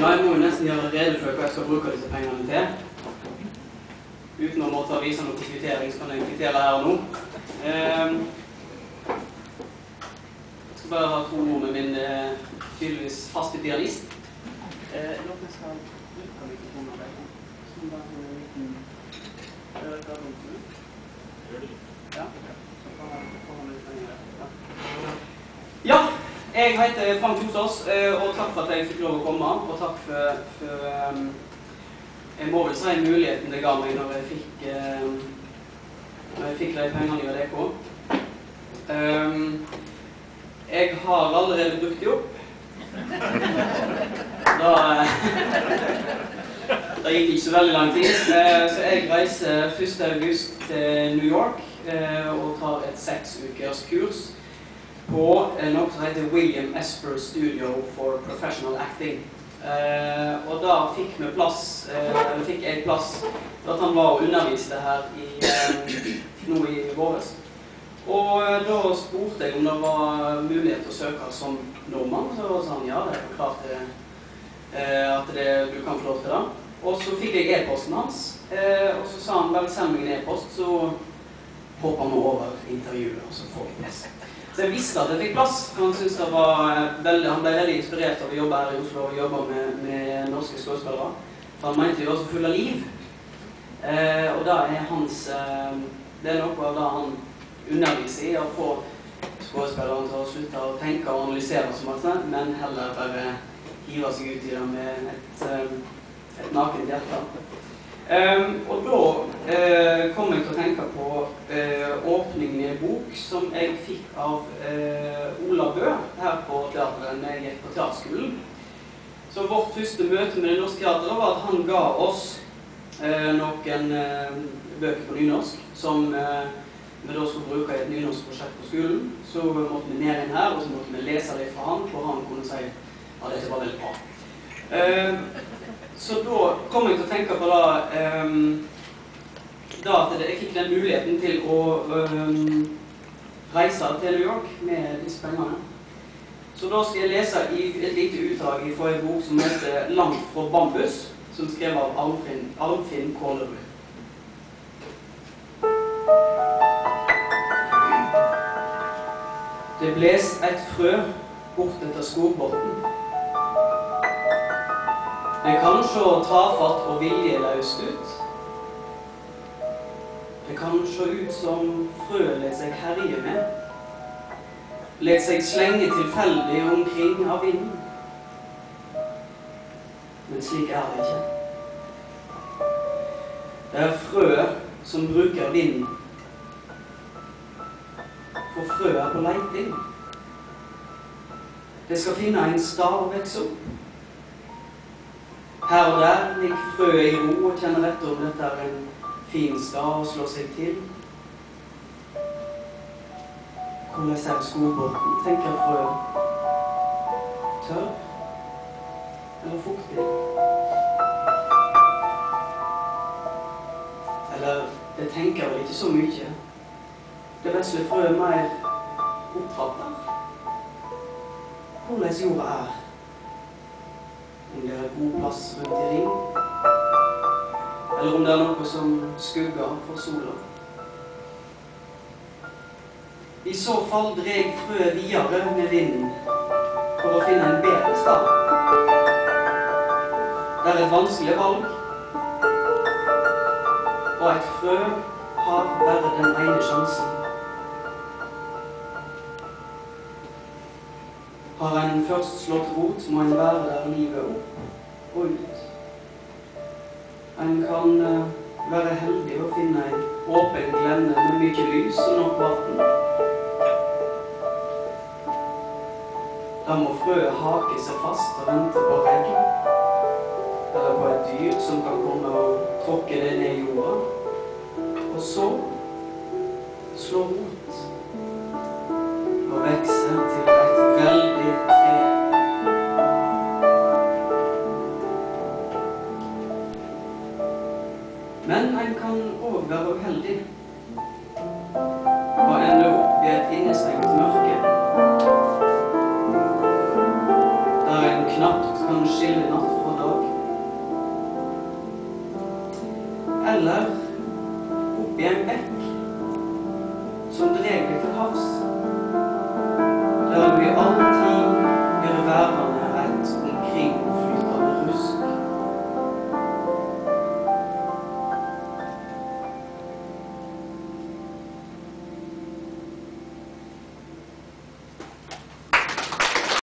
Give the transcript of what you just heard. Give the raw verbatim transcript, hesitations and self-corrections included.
Ja, jeg må jo nesten gjøre rede for hva jeg skal bruke disse pengene til. Uten å måtte vise noen kvittering, så kan jeg kvittere her og nå. Eh, jeg skal bare ha to ord med min eh, tydeligvis faste pianist. Eh, Nå skal jeg bruke mikrofonen av deg. Som bare en liten øker rundt nå. Ja, så får han litt lenger. Ja, jeg heter Frank Kjosås, og takk for at jeg fikk lov å komme, og takk for, for um, jeg må vel si muligheten det ga meg når jeg fikk, um, når jeg fikk de pengene i A D K. Um, jeg har allerede brukt de opp. Da, da gikk ikke så veldig lang tid, så jeg reiser første august til New York og tar et seks ukers kurs på noe som heter William Esper Studio for Professional Acting. Eh, og da fikk vi plass, eh, eller fikk jeg plass, for at han var og underviste her i, eh, nå i våres. Og eh, da spurte jeg om det var mulighet til å søke som nordmann, så sa han ja, det er klart det, eh, at det, du kan få lov til det. Og så fikk jeg e-posten hans, eh, og så sa han bare send meg en e-post, så hopper vi over intervjuet, og så får vi plass. Så jeg visste at jeg fikk plass, for han syntes det var veldig, han ble veldig inspirert av å jobbe her i Oslo og jobbe med, med norske skuespillere. For han mente vi var så full av liv. Eh, og da er hans, eh, det er noe av det han underviser i, å få skuespilleren til å slutte å tenke og analysere så mye, men heller bare hive seg ut i det med et, et nakent hjerte. Um, og da uh, kom jeg til å tenke på uh, åpningen i en bok som jeg fikk av uh, Ola Bø her på teateret når jeg gikk på teaterskolen. Så vårt første møte med det norske teateret var at han ga oss uh, noen uh, bøker på nynorsk som uh, vi da skulle bruke i et nynorsk prosjekt på skolen. Så måtte vi ned inn her, og så måtte vi lese det fra han, hvor han kunne si ja, dette var veldig bra. Uh, Så da kom jeg til å tenke på da, um, da at jeg fikk den muligheten til å um, reise til New York med disse pengene. Så da skal jeg lese i et lite utdrag fra en bok som heter Langt fra bambus, som skrev av Arnfinn, Arnfinn Kålerud. Det bles et frø bort etter skogborten. Det kan se tafatt og viljeløst ut. Det kan se ut som frø let seg herje med. Let seg slenge tilfeldig omkring av vinden. Men slik er det ikke. Det er frø som bruker vinden. For frø er på leiting. Det skal finne en stad å vekse opp. Her og der ligger frøet i ro og kjenner etter om dette er en fin stad å slå seg til. Hvordan er skogborten, tenker frøet. Tørr eller fuktig? Eller, det tenker vel ikke så mye. Det vesle frøet mer oppfatter. Hvordan jorda er. Om det er god plass rundt i ring, eller om det er noe som skugger for sola. I så fall dreg frøet videre med vinden for å finne en bedre stad. Det er et vanskelig valg, og et frø har bare den ene sjansen. Har en først slått rot, må en være der livet opp og ut. En kan uh, være heldig å finne en åpen glenne med mye lys og nok vann. Da må frøet hake seg fast og vente på regn, eller på et dyr som kan komme og tråkke det ned i jorda. Og så slå rot og vekse til et veldig tre. Men en kan også være uheldig og ende opp i et innestengt mørke, der en knapt kan skille natt fra eller oppi en bekk som drev til havs.